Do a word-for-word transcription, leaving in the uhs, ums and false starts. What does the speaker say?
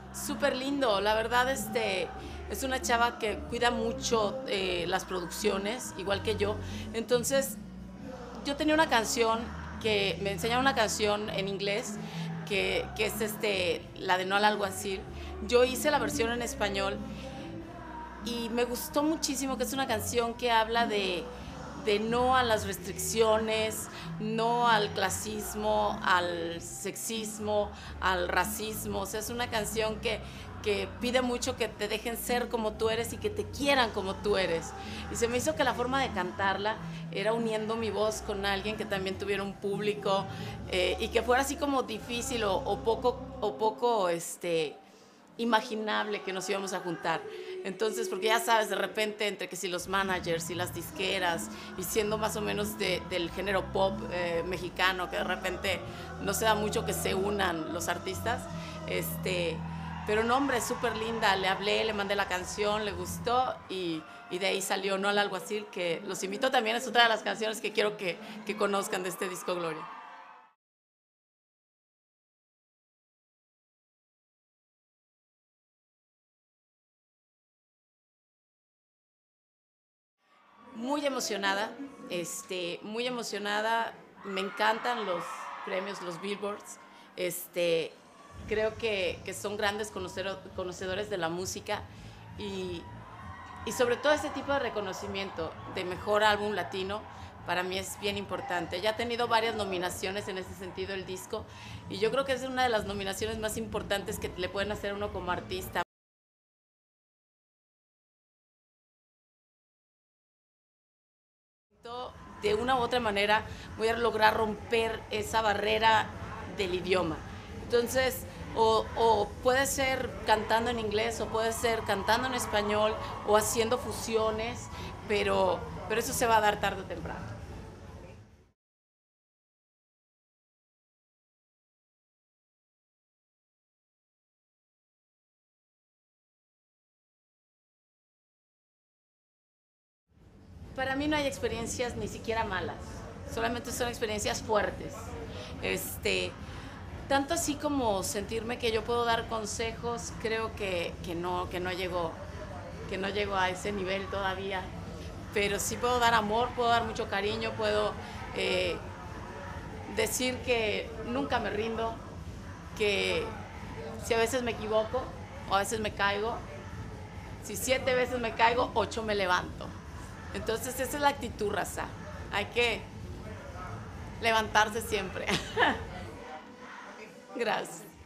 Súper lindo, la verdad, este, es una chava que cuida mucho eh, las producciones, igual que yo. Entonces, yo tenía una canción que me enseñaron una canción en inglés que, que es este, la de No al Alguacil. Yo hice la versión en español y me gustó muchísimo, que es una canción que habla de, de no a las restricciones, no al clasismo, al sexismo, al racismo. O sea, es una canción que, que pide mucho que te dejen ser como tú eres y que te quieran como tú eres. Y se me hizo que la forma de cantarla era uniendo mi voz con alguien que también tuviera un público eh, y que fuera así como difícil o, o poco, o poco este, imaginable que nos íbamos a juntar. Entonces, porque ya sabes, de repente, entre que si los managers y las disqueras, y siendo más o menos de, del género pop eh, mexicano, que de repente no se da mucho que se unan los artistas, este, pero no, hombre, súper linda. Le hablé, le mandé la canción, le gustó y, y de ahí salió No al Alguacil, que los invito también, es otra de las canciones que quiero que, que conozcan de este disco Gloria. Muy emocionada, este, muy emocionada. Me encantan los premios, los Billboards. Este, creo que, que son grandes conocedores de la música y, y sobre todo este tipo de reconocimiento de mejor álbum latino para mí es bien importante. Ya ha tenido varias nominaciones en ese sentido el disco y yo creo que es una de las nominaciones más importantes que le pueden hacer a uno como artista. De una u otra manera voy a lograr romper esa barrera del idioma. Entonces, o, o puede ser cantando en inglés, o puede ser cantando en español, o haciendo fusiones, pero, pero eso se va a dar tarde o temprano. Para mí no hay experiencias ni siquiera malas, solamente son experiencias fuertes. Este, tanto así como sentirme que yo puedo dar consejos, creo que, que no, que no llego, que no llego a ese nivel todavía. Pero sí puedo dar amor, puedo dar mucho cariño, puedo eh, decir que nunca me rindo, que si a veces me equivoco o a veces me caigo, si siete veces me caigo, ocho me levanto. Entonces esa es la actitud, raza. Hay que levantarse siempre. Gracias.